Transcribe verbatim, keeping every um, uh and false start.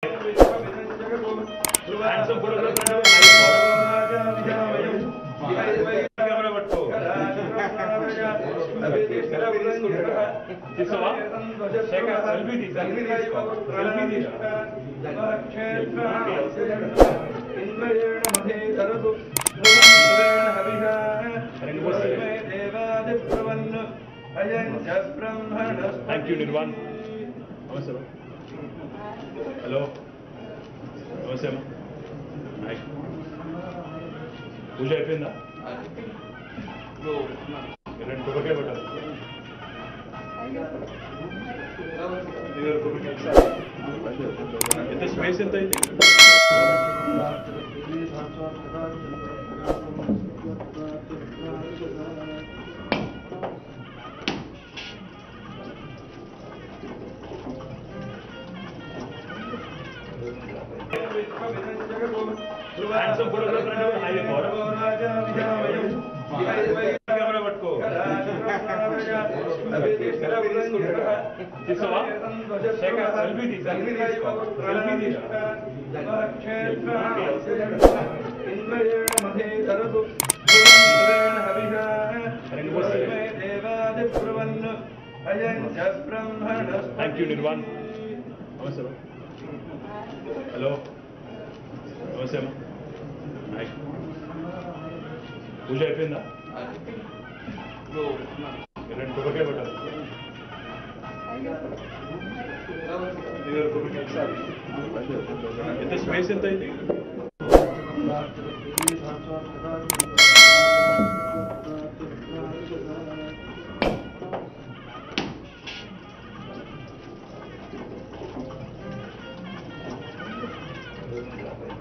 Thank you, Nirvan. Namaste. Hello. Namaste. Hi. పూజ అయిపోయిందా? రెండు కొబ్బరికాయ పట్టాలి. ఎంత స్పేస్ ఎంత అయింది? Thank you, Nirvan. Namaste. Hello. Namaste. Hi. పూజ అయిపోయిందా? రెండు కొబ్బరికాయ పట్టాలి. ఎంత స్పేస్ ఎంత అయింది?